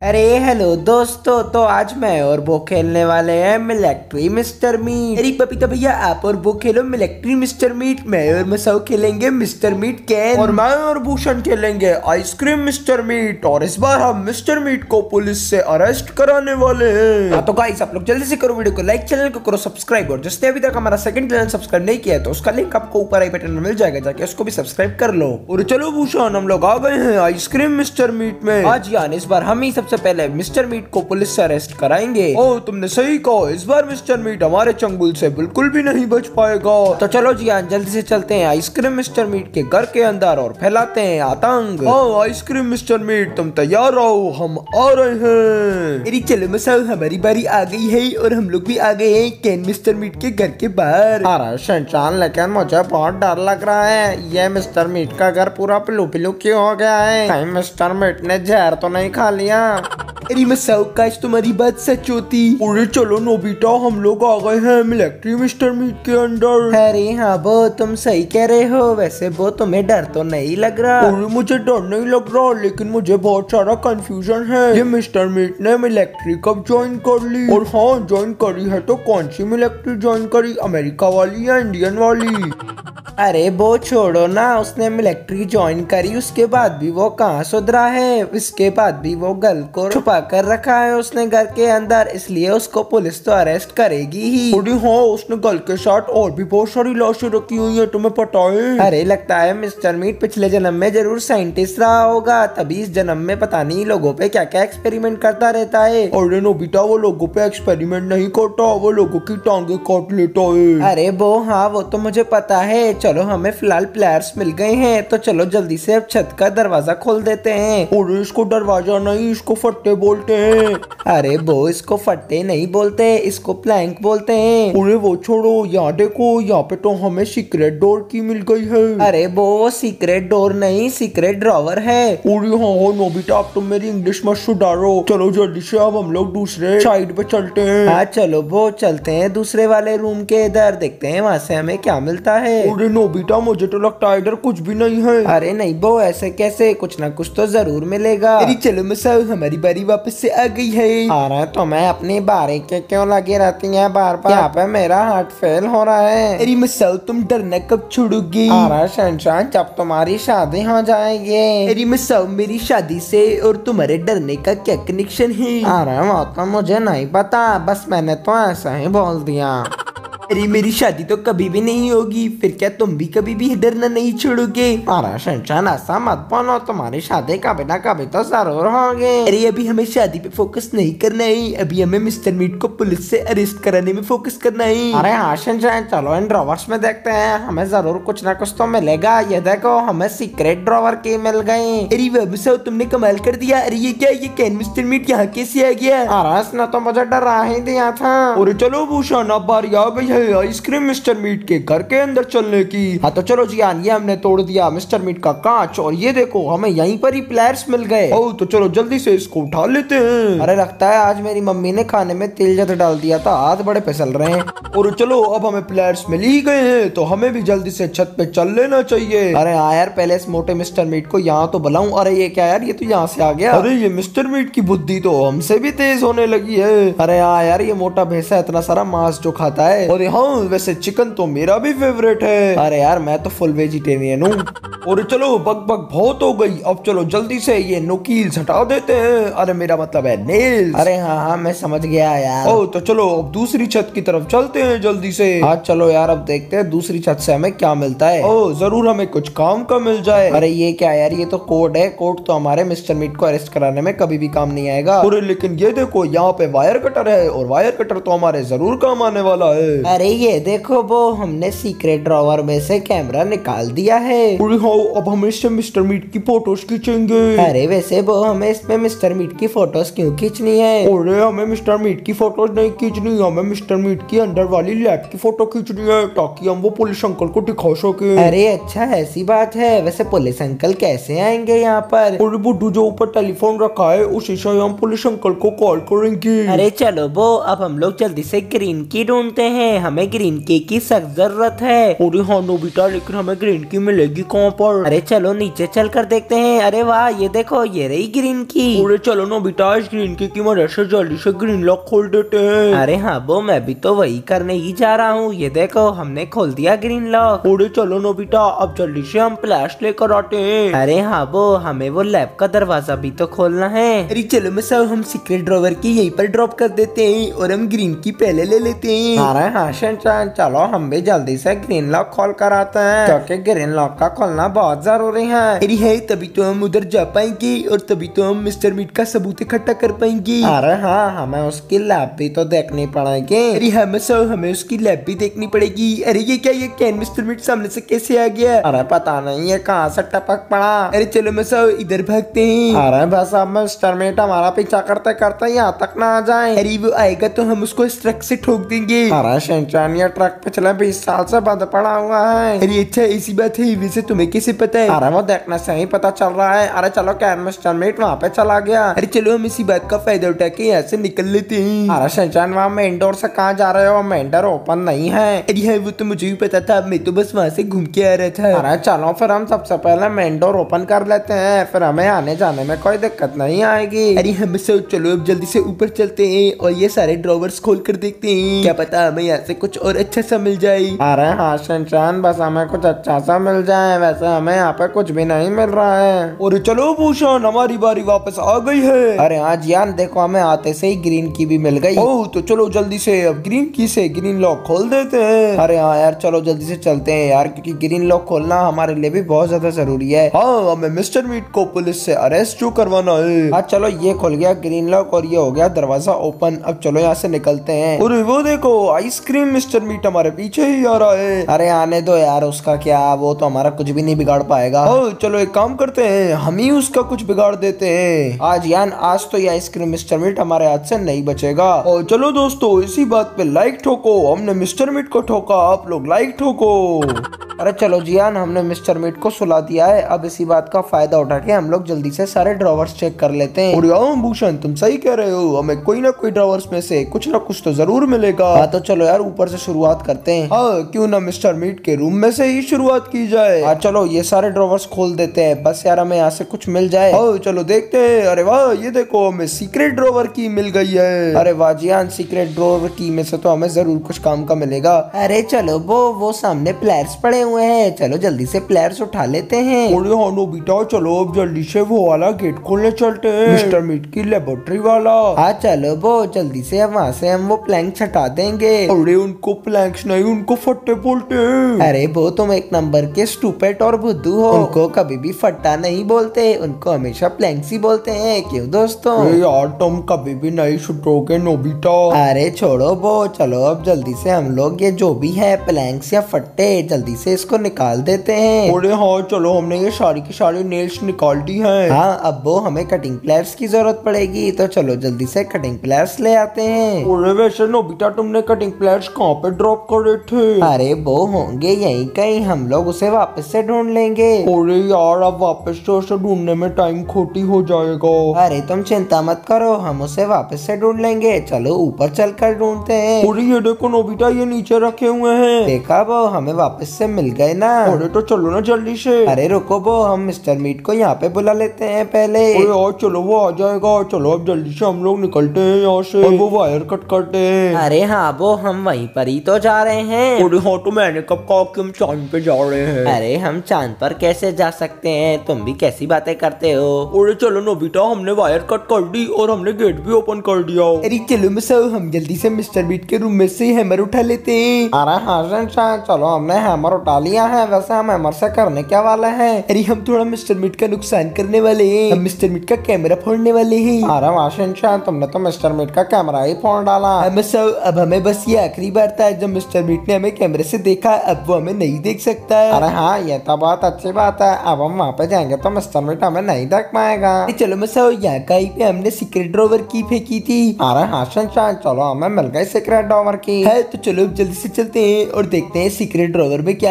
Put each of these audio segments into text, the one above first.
अरे हेलो दोस्तों, तो आज मैं और वो खेलने वाले हैं मिलिट्री मिस्टर मीट। अरे पपीता भैया, आप और वो खेलो मिलिट्री मिस्टर मीट। मैं और मसाओ खेलेंगे मिस्टर मीट कैन। और मैं और भूषण खेलेंगे आइसक्रीम मिस्टर मीट। और इस बार हम मिस्टर मीट को पुलिस से अरेस्ट कराने वाले हैं। तो गाइस, आप लोग जल्दी से करो वीडियो को लाइक, चैनल को करो सब्सक्राइब। और जिसने अभी तक हमारा सेकंड चैनल सब्सक्राइब नहीं किया है तो उसका लिंक आपको ऊपर आई बटन में मिल जाएगा, जाके उसको भी सब्सक्राइब कर लो। और चलो भूषण, हम लोग आ गए हैं आइसक्रीम मिस्टर मीट में। आज यान इस बार हम ही सबसे पहले मिस्टर मीट को पुलिस से अरेस्ट कराएंगे। ओ, तुमने सही कहा, इस बार मिस्टर मीट हमारे चंगुल से बिल्कुल भी नहीं बच पाएगा। तो चलो जी यान, जल्दी से चलते हैं आइसक्रीम मिस्टर मीट के घर के अंदर और फैलाते हैं आतंक। हाँ आइसक्रीम मिस्टर मीट, तुम तैयार रहो, हम आ रहे हैं। अरे चलो मसाओ, हमारी बारी आ गई है और हम लोग भी आ गए हैं कैन मिस्टर मीट के घर के बाहर। अरे शैतान, लेकिन मुझे बहुत डर लग रहा है। ये मिस्टर मीट का घर पूरा पिलू पिलू क्यों हो गया है? कहीं मिस्टर मीट ने जहर तो नहीं खा लिया? अरे मसाओ, काश तुम्हारी बात सच होती। अरे चलो नोबिता, हम लोग आ गए हैं मिलिट्री मिस्टर मीट के अंदर। अरे हाँ वो, तुम सही कह रहे हो। वैसे वो तुम्हें डर तो नहीं लग रहा? अरे मुझे डर नहीं लग रहा, लेकिन मुझे बहुत सारा कंफ्यूजन है। ये मिस्टर मीट ने मिलिट्री कब ज्वाइन कर ली? और हाँ, ज्वाइन करी है तो कौन सी मिलिट्री ज्वाइन करी, अमेरिका वाली या इंडियन वाली? अरे वो छोड़ो ना, उसने मिलिट्री ज्वाइन करी, उसके बाद भी वो कहाँ सुधरा है। इसके बाद भी वो गल को छुपा कर रखा है उसने घर के अंदर, इसलिए उसको पुलिस तो अरेस्ट करेगी ही। अरे हाँ, उसने गल के साथ और भी बहुत सारी लाशें रखी हुई है, तुम्हें पता है? अरे लगता है मिस्टर मीट पिछले जन्म में जरूर साइंटिस्ट रहा होगा, तभी इस जन्म में पता नहीं लोगों पे क्या क्या एक्सपेरिमेंट करता रहता है। अरे नोबिता, वो लोगों पे एक्सपेरिमेंट नहीं करता, वो लोगों की टांगे काट लेता है। अरे वो हाँ, वो तो मुझे पता है। चलो, हमें फिलहाल प्लेयर्स मिल गए हैं, तो चलो जल्दी से अब छत का दरवाजा खोल देते हैं। और इसको दरवाजा नहीं, इसको फट्टे बोलते हैं। अरे वो, इसको फट्टे नहीं बोलते, इसको प्लैंक बोलते हैं। अरे वो छोड़ो, यहाँ देखो, यहाँ पे तो हमें सीक्रेट डोर की मिल गई है। अरे वो सीक्रेट डोर नहीं, सीक्रेट ड्रॉवर है। अरे हाँ हाँ नोबिता, अब तुम मेरी इंग्लिश मत सुधारो। चलो जल्दी से अब हम लोग दूसरे साइड पे चलते हैं। हाँ चलो वो चलते हैं दूसरे वाले रूम के इधर, देखते हैं वहाँ से हमें क्या मिलता है। अरे नोबिता, मुझे तो लगता है इधर कुछ भी नहीं है। अरे नहीं वो, ऐसे कैसे, कुछ ना कुछ तो जरूर मिलेगा। अरे चलो मसाओ, हमारी बारी वापस से आ गई है। अरे तुम्हें अपनी बारी के क्यों लगी रहती है बार बार? यहाँ पे मेरा हार्ट फेल हो रहा है। अरे मसाओ, तुम डरना कब छोड़ोगी? अरे शैतान, जब तुम्हारी शादी हो जाएगी। अरे मसाओ, मेरी शादी से और तुम्हारे डरने का क्या कनेक्शन है? अरे वो तो मुझे नहीं पता, बस मैंने तो ऐसा ही बोल दिया। अरे मेरी शादी तो कभी भी नहीं होगी, फिर क्या तुम भी कभी भी डरना नहीं छोड़ोगे? अरे शैतान, ऐसा मत बोलो, तुम्हारी शादी कभी ना कभी तो जरूर होगी। अरे अभी हमें शादी पे फोकस नहीं करना है, अभी हमें मिस्टर मीट को पुलिस से अरेस्ट कराने में फोकस करना है। अरे हाँ शैतान, चलो इन ड्रॉवर्स में देखते हैं, हमें जरूर कुछ ना कुछ तो मिलेगा। ये देखो, हमें सीक्रेट ड्रॉवर की मिल गई। अरे वाह, तुमने कमाल कर दिया। अरे ये क्या, ये कैन मिस्टर मीट यहाँ कैसे आ गया? अरे इसने तो मुझे डरा ही दिया था। और चलो भूषण, अब बारी आ गई है आइसक्रीम मिस्टर मीट के घर के अंदर चलने की। हाँ तो चलो जी यान, ये हमने तोड़ दिया मिस्टर मीट का कांच, और ये देखो हमें यहीं पर ही प्लेयर्स मिल गए। ओ, तो चलो जल्दी से इसको उठा लेते हैं। अरे लगता है आज मेरी मम्मी ने खाने में तेल ज्यादा डाल दिया था, हाथ बड़े फिसल रहे हैं। और चलो, अब हमें प्लेयर्स मिल ही गए हैं, तो हमें भी जल्दी से छत पे चल लेना चाहिए। अरे हाँ यार, पहले इस मोटे मिस्टर मीट को यहाँ तो बुलाऊं। अरे ये क्या यार, ये तो यहाँ से आ गया। अरे ये मिस्टर मीट की बुद्धि तो हमसे भी तेज होने लगी है। अरे हाँ यार, ये मोटा भैंसा इतना सारा मांस जो खाता है। अरे हाँ, वैसे चिकन तो मेरा भी फेवरेट है। अरे यार, मैं तो फुल वेजिटेरियन हूँ। और चलो, बक बक बहुत हो गई, अब चलो जल्दी से ये नुकील्स हटा देते हैं। अरे मेरा मतलब है नेल्स। अरे हाँ हाँ, मैं समझ गया यार। ओ, तो चलो अब दूसरी छत की तरफ चलते हैं जल्दी से। हाँ चलो यार, अब देखते हैं दूसरी छत से हमें क्या मिलता है। ओ, जरूर हमें कुछ काम का मिल जाए। अरे ये क्या यार, ये तो कोड है। कोड तो हमारे मिस्टर मीट को अरेस्ट कराने में कभी भी काम नहीं आएगा। अरे लेकिन ये देखो, यहाँ पे वायर कटर है, और वायर कटर तो हमारे जरूर काम आने वाला है। अरे ये देखो, वो हमने सीक्रेट ड्रॉवर में से कैमरा निकाल दिया है। अरे हाँ, अब हम इससे मिस्टर मीट की फोटोज खींचेंगे। अरे वैसे वो हमें इसमें मिस्टर मीट की फोटोज क्यों खींचनी है? अरे हमें मिस्टर मीट की फोटोज नहीं खींचनी, हमें मिस्टर मीट की अंदर वाली लैब की फोटो खींचनी है, ताकि हम वो पुलिस अंकल को दिखा सके। अरे अच्छा, ऐसी बात है। वैसे पुलिस अंकल कैसे आएंगे यहाँ पर? और बुड्ढू जो ऊपर टेलीफोन रखा है, उसी से हम पुलिस अंकल को कॉल करेंगे। अरे चलो वो, अब हम लोग जल्दी से ग्रीन की ढूंढते हैं। हमें ग्रीन की सख्त जरूरत है। अरे हाँ नोबिता, लेकिन हमें ग्रीन की मिलेगी कहाँ पर? अरे चलो नीचे चल कर देखते हैं। अरे वाह, ये देखो ये रही ग्रीन की। अरे चलो नोबिता, इस ग्रीन की मदद से जल्दी से ग्रीन लॉक खोल देते हैं। अरे हाँ वो मैं भी तो वही करने ही जा रहा हूँ। ये देखो हमने खोल दिया ग्रीन लॉक। अरे चलो नोबिता, अब जल्दी से हम फ्लैश लेकर आते हैं। अरे हाँ वो हमें वो लैब का दरवाजा भी तो खोलना है। अरे चलो मैं सब हम सीक्रेट ड्रॉवर की यहीं पर ड्रॉप कर देते हैं और हम ग्रीन की पहले ले लेते हैं। अरे हाँ शिनचैन, चलो हम भी जल्दी से ग्रीन लॉक खोल कर आते हैं, क्योंकि ग्रीन लॉक का खोलना बहुत जरूरी है। अरे है, तभी तो हम उधर जा पाएंगे और तभी तो हम मिस्टर मीट का सबूत इकट्ठा कर पाएंगे। अरे हाँ, हमें उसकी लैब भी तो देखनी पड़ेगी। अरे हाँ सब हमें उसकी लैब भी देखनी पड़ेगी। अरे ये क्या, ये कैन मिस्टर मीट सामने से कैसे आ गया? अरे पता नहीं ये कहाँ से टपक पड़ा। अरे चलो मैं सब इधर भागते हैं। अरे बस अब मिस्टर मीट हमारा पीछा करते करते यहाँ तक ना आ जाए। अरे वो आएगा तो हम उसको इस ट्रक से ठोक देंगे। अरे शिनचैन, ये ट्रक पिछले 20 साल से बंद पड़ा हुआ है। अरे अच्छा ऐसी बात है, वैसे तुम्हें कैसे पता है? अरे वो देखने से ही पता चल रहा है। अरे चलो, कैन मिस्टर मीट वहाँ पे चला गया। अरे चलो हम इसी बात का फायदा उठा के यहाँ से निकल लेते हैं। अरे शिनचैन, वहाँ मेन डोर से कहाँ जा रहे हो? मेन डोर ओपन नहीं है। अरे हाँ वो तो मुझे भी पता था, मैं तो बस वहाँ से घूम के आ रहा था। अरे चलो फिर हम सबसे पहले मेन डोर ओपन कर लेते हैं, फिर हमें आने जाने में कोई दिक्कत नहीं आएगी। अरे हम सब चलो अब जल्दी से ऊपर चलते हैं और ये सारे ड्रॉवर्स खोल कर देखते हैं, क्या पता हमें यहाँ से कुछ और अच्छा सा मिल जाए। अरे हाँ शिनचैन, बस हमें कुछ अच्छा सा मिल जाए। वैसे हमें यहाँ पे कुछ भी नहीं मिल रहा है। और चलो भूषण, हमारी बारी वापस आ गई है। अरे हाँ जियान, देखो हमें आते से ही ग्रीन की भी मिल गई। ओह तो चलो जल्दी से अब ग्रीन की से ग्रीन लॉक खोल देते हैं। अरे हाँ यार, चलो जल्दी से चलते हैं यार, क्योंकि ग्रीन लॉक खोलना हमारे लिए भी बहुत ज्यादा जरूरी है। हाँ हमें मिस्टर मीट को पुलिस से अरेस्ट जो करवाना है। हाँ चलो, ये खुल गया ग्रीन लॉक और ये हो गया दरवाजा ओपन। अब चलो यहाँ से निकलते हैं। और वो देखो आइसक्रीम मिस्टर मीट हमारे पीछे ही आ रहा है। अरे आने दो यार, उसका क्या, वो तो हमारा कुछ भी नहीं बिगाड़ पाएगा। चलो एक काम करते हैं, हम ही उसका कुछ बिगाड़ देते हैं। आज यान, आज तो ये आइसक्रीम मिस्टर मीट हमारे हाथ से नहीं बचेगा। और चलो दोस्तों, इसी बात पे लाइक ठोको। हमने मिस्टर मीट को ठोका, आप लोग लाइक ठोको। अरे चलो जियान, हमने मिस्टर मीट को सुला दिया है। अब इसी बात का फायदा उठा के हम लोग जल्दी से सारे ड्रॉवर्स चेक कर लेते हैं। और यार भूषण, तुम सही कह रहे हो, हमें कोई ना कोई ड्रॉवर्स में से कुछ ना कुछ तो जरूर मिलेगा। हाँ तो चलो यार, ऊपर से शुरुआत करते हैं। हाँ क्यों ना मिस्टर मीट के रूम में से ही शुरुआत की जाए। हाँ चलो, ये सारे ड्रॉवर्स खोल देते हैं, बस यार हमें यहाँ से कुछ मिल जाए। हाँ चलो देखते हैं। अरे वाह, ये देखो हमें सीक्रेट ड्रॉवर की मिल गई है। अरे वाह जियान, सीक्रेट ड्रॉवर की में से तो हमें जरूर कुछ काम का मिलेगा। अरे चलो, वो सामने प्लेयर्स पड़े हुए हैं, चलो जल्दी से प्लेयर्स उठा लेते हैं। अरे हाँ नोबिता, चलो अब जल्दी से वो वाला गेट खोलने चलते हैं, मिस्टर मीट की लेबोरेटरी वाला। हाँ चलो वो जल्दी से, अब वहाँ से हम वो प्लैंक्स हटा देंगे। अरे उनको प्लैंक्स नहीं, उनको फट्टे बोलते हैं। अरे वो तुम एक नंबर के स्टूपिड और बुद्धू हो। उनको कभी भी फट्टा नहीं बोलते, उनको हमेशा प्लैंक्स ही बोलते हैं। क्यों दोस्तों? यार तुम कभी भी नहीं सुधरोगे नोबिता। अरे छोड़ो वो, चलो अब जल्दी से हम लोग ये जो भी है प्लैंक्स या फट्टे, जल्दी से इसको निकाल देते हैं। अरे हाँ चलो, हमने ये सारी की सारी नेल्स निकाल दी हैं। हाँ अब वो हमें कटिंग प्लेयर्स की जरूरत पड़ेगी, तो चलो जल्दी से कटिंग प्लेयर्स ले आते हैं। अरे वैसे नोबिता, तुमने कटिंग प्लेयर्स कहाँ पे ड्रॉप करे थे? अरे वो होंगे यहीं कहीं, हम लोग उसे वापस से ढूंढ लेंगे। अरे यार, अब वापस से उसे ढूंढने में टाइम खोटी हो जाएगा। अरे तुम चिंता मत करो, हम उसे वापस से ढूंढ लेंगे। चलो ऊपर चलकर ढूंढते हैं। अरे ये देखो नोबिता, ये नीचे रखे हुए हैं। देखा वो, हमें वापस से मिल गए ना। अरे तो चलो ना जल्दी से। अरे रुको वो, हम मिस्टर मीट को यहाँ पे बुला लेते हैं पहले। अरे यार चलो, वो आ जाएगा। चलो अब जल्दी से हम लोग निकलते हैं यहाँ से और वो वायर कट करते हैं। अरे हाँ वो, हम वहीं पर ही तो जा रहे हैं। अरे हाँ, तो मैंने कब कहा कि हम चांद पे जा रहे हैं। अरे हम चांद पर कैसे जा सकते हैं, तुम भी कैसी बातें करते हो। अरे चलो नोबिता, हमने वायर कट कर दी और हमने गेट भी ओपन कर दिया। अरे चलो मिसाओ, हम जल्दी से मिस्टर मीट के रूम में से हैमर उठा लेते हैं। अरे हाँ चलो, हमने हैमर उठा लिया है। वैसे हम हैमर से करने क्या वाले हैं? अरे हम थोड़ा मिस्टर मीट का नुकसान करने वाले हैं, हम मिस्टर मीट का कैमरा फोड़ने वाले हैं। अरे वाशिंगटन, तुमने तो मिस्टर मीट का कैमरा ही फोड़ डाला। अब हमें बस ये आखिरी बार था जब मिस्टर मीट ने हमें कैमरे से देखा, अब वो हमें नहीं देख सकता। अरे हाँ, ये तो बहुत अच्छी बात है। अब हम वहाँ पे जाएंगे तो मिस्टर मीट हमें नहीं देख पाएगा। चलो मिसाओ, यहाँ कहीं पे हमने सीक्रेट ड्रॉवर की फेंकी थी। अरे हाँ सनशाइन, चलो हमें मिल गई सीक्रेट ड्रॉवर की। है तो चलो जल्दी से चलते हैं और देखते हैं सीक्रेट ड्रॉवर में क्या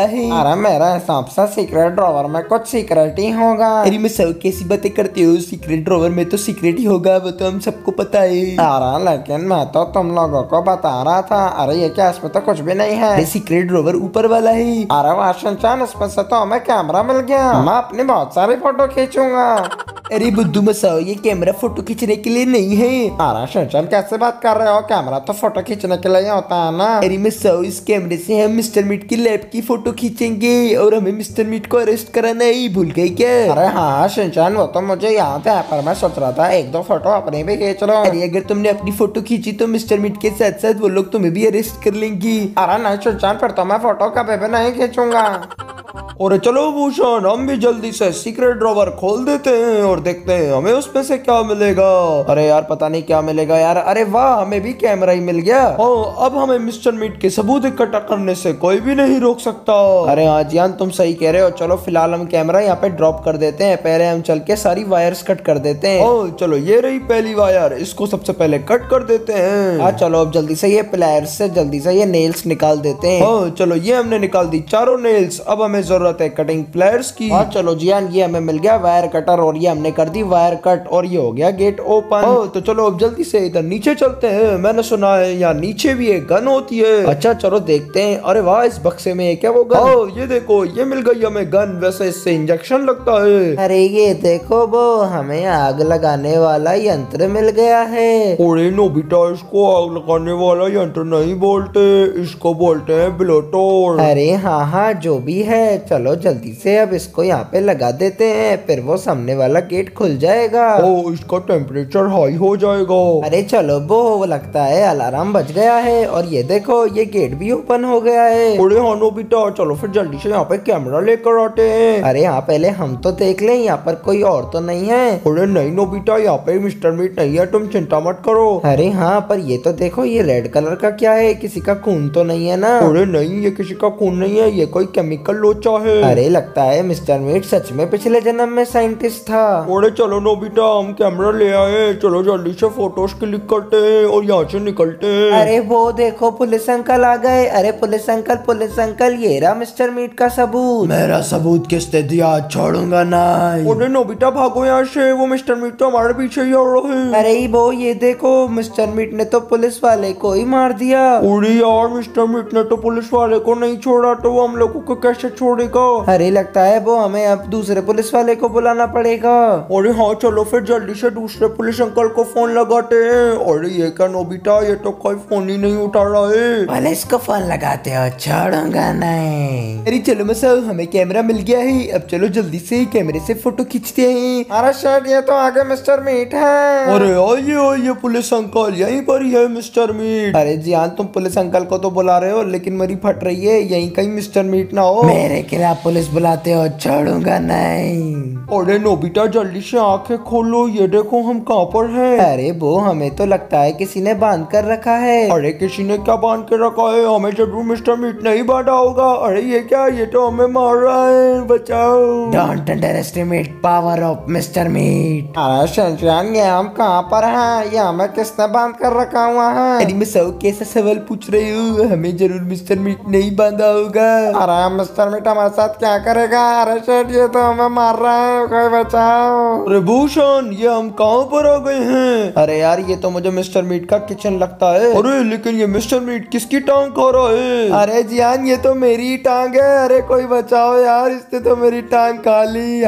है। अरे मेरा हिसाब से सीक्रेट ड्रॉवर में कुछ सीक्रेट ही होगा। अरे मैं सब कैसी बातें करते हो, सीक्रेट ड्रॉवर में तो सीक्रेट ही होगा, वो तो हम सबको पता है। अरे लेकिन मैं तो तुम लोगों को बता रहा था। अरे ये क्या, इसमें तो कुछ भी नहीं है। अरे सीक्रेट ड्रॉवर ऊपर वाला है। अरे वाशन, इसमें से तो हमें कैमरा मिल गया, मैं अपनी बहुत सारी फोटो खींचूंगा। अरे बुद्धू मसाओ, ये कैमरा फोटो खींचने के लिए नहीं है। अरे शिनचैन कैसे बात कर रहे हो, कैमरा तो फोटो खींचने के लिए होता है ना। अरे मसाओ, इस कैमरे से हम मिस्टर मीट की लैब की फोटो खींचेंगे और हमें मिस्टर मीट को अरेस्ट कराना है, भूल गए क्या? अरे हाँ शिनचैन, वो तो मुझे याद है, पर मैं सोच रहा था एक दो फोटो अपने भी खींच लो। अरे अगर तुमने अपनी फोटो खींची तो मिस्टर मीट के साथ साथ वो लोग तुम्हें भी अरेस्ट कर लेंगे। अरे नहीं शिनचैन, फिर तो मैं फोटो कभी भी नहीं खींचूंगा। और चलो भूषण, हम भी जल्दी से सीक्रेट ड्रॉवर खोल देते हैं और देखते हैं हमें उसमें से क्या मिलेगा। अरे यार पता नहीं क्या मिलेगा यार। अरे वाह, हमें भी कैमरा ही मिल गया। हाँ, अब हमें मिस्टर मीट के सबूत इकट्ठा करने से कोई भी नहीं रोक सकता। अरे हाँ जियान, तुम सही कह रहे हो। चलो फिलहाल हम कैमरा यहाँ पे ड्रॉप कर देते हैं, पहले हम चल के सारी वायर्स कट कर देते हैं। हाँ चलो, ये रही पहली वायर, इसको सबसे पहले कट कर देते हैं। हाँ चलो, अब जल्दी से ये प्लायर्स से जल्दी से ये नेल्स निकाल देते हैं। हाँ चलो, ये हमने निकाल दी चारों नेल्स। अब हमें जरूरत है कटिंग प्लेयर्स की। हाँ चलो जियान, ये हमें मिल गया वायर कटर और ये हमने कर दी वायर कट और ये हो गया गेट ओपन। हाँ तो चलो अब जल्दी से इधर नीचे चलते हैं। मैंने सुना है यहाँ नीचे भी एक गन होती है। अच्छा चलो देखते हैं। अरे वाह, इस बक्से में है क्या वो गन? हाँ ये देखो, ये मिल गई हमें गन। वैसे इससे इंजेक्शन लगता है। अरे ये देखो वो, हमें आग लगाने वाला यंत्र मिल गया है। अरे नोबिता, इसको आग लगाने वाला यंत्र नहीं बोलते, इसको बोलते हैं ब्लोटर। अरे हाँ हाँ, जो भी है, चलो जल्दी से अब इसको यहाँ पे लगा देते हैं, फिर वो सामने वाला गेट खुल जाएगा। ओ, इसका टेम्परेचर हाई हो जाएगा। अरे चलो वो लगता है अलार्म बज गया है और ये देखो ये गेट भी ओपन हो गया है। अरे हाँ नोबिता, चलो फिर जल्दी से यहाँ पे कैमरा लेकर आते हैं। अरे हाँ, पहले हम तो देख लें यहाँ पर कोई और तो नहीं है। अरे नहीं नोबिता, यहाँ पे मिस्टर मीट नहीं है, तुम चिंता मत करो। अरे हाँ, पर ये तो देखो, ये रेड कलर का क्या है? किसी का खून तो नहीं है ना? अरे नहीं, ये किसी का खून नहीं है, ये कोई केमिकल लोचा है। अरे लगता है मिस्टर मीट सच में पिछले जन्म में साइंटिस्ट था। अरे चलो नोबिता, हम कैमरा ले आए, चलो जल्दी से फोटोज क्लिक करते हैं और यहाँ से निकलते हैं। अरे वो देखो, पुलिस अंकल आ गए। अरे पुलिस अंकल, ये रहा मिस्टर मीट का सबूत। मेरा सबूत किसने दिया, छोड़ूंगा नहीं। अरे नोबिता भागो यहाँ से, वो मिस्टर मीट तो हमारे पीछे ही आ रहे हैं। अरे वो ये देखो, मिस्टर मीट ने तो पुलिस वाले को ही मार दिया। अरे यार, मिस्टर मीट ने तो पुलिस वाले को नहीं छोड़ा, तो वो हम लोगों को कैसे छोड़ेगा? अरे लगता है वो हमें अब दूसरे पुलिस वाले को बुलाना पड़ेगा। अरे हाँ चलो फिर जल्दी से दूसरे पुलिस अंकल को फोन लगाते हैं। अरे ये क्या नोबिता, ये तो कोई फोन ही नहीं उठा रहा है। पुलिस को फोन लगाते हो, छोड़ूंगा नहीं। अरे चलो मसाओ, हमें कैमरा मिल गया है, अब चलो जल्दी से कैमरे से फोटो खींचते हैं। अरे शायद ये तो आगे मिस्टर मीट है। अरे आइए पुलिस अंकल, यहीं पर ही है मिस्टर मीट। अरे जियान, तुम पुलिस अंकल को तो बुला रहे हो, लेकिन मेरी फट रही है, यहीं कहीं मिस्टर मीट ना हो। मेरे खिलाफ पुलिस बुलाते हो, छोड़ूंगा नहीं। अरे नोबिता जल्दी से आंखें खोलो, ये देखो हम कहाँ पर हैं। अरे वो, हमें तो लगता है किसी ने बांध कर रखा है। अरे किसी ने क्या बांध के रखा है, हमें जरूर मिस्टर मीट नहीं बांधा होगा। अरे ये क्या, ये तो हमें मार रहा है, बचाओ। Don't underestimate power of mister Meat. अरे शिनचैन, ये हम कहाँ पर हैं? ये हमें किसने बांध कर रखा हुआ है? अरे मसाओ, कैसा सवाल पूछ रहे हो? हमें जरूर मिस्टर मीट नहीं बांधा होगा। अरे मिस्टर मीट हमारे साथ क्या करेगा? अरे शेट, ये तो हमें मार रहा है, कोई बचाओ। अरे भूषण, ये हम कहाँ पर आ गए हैं? अरे यार, ये तो मुझे मिस्टर मीट का किचन लगता है। अरे लेकिन ये मिस्टर मीट किसकी टांग खा रहा है? अरे जियान, ये तो मेरी टांग है। अरे कोई बचाओ यार, इसने तो मेरी टांग खा ली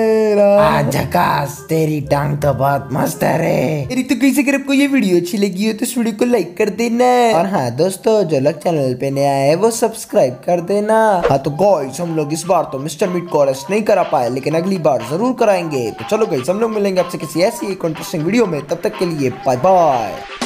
है। झकास, तेरी टांग तो बहुत मस्त है रे। अरे तो कैसे, अगर आपको ये वीडियो अच्छी लगी हो तो इस वीडियो को लाइक कर देना, और हाँ दोस्तों, जो लोग चैनल पे नया है वो सब्सक्राइब कर देना। हाँ तो गाइस, हम लोग इस बार तो मिस्टर मीट को अरेस्ट नहीं करा पाए, लेकिन अगली बार जरूर कराएंगे। तो चलो गाइस, हम लोग मिलेंगे आपसे किसी ऐसी इंटरेस्टिंग वीडियो में, तब तक के लिए बाय बाय।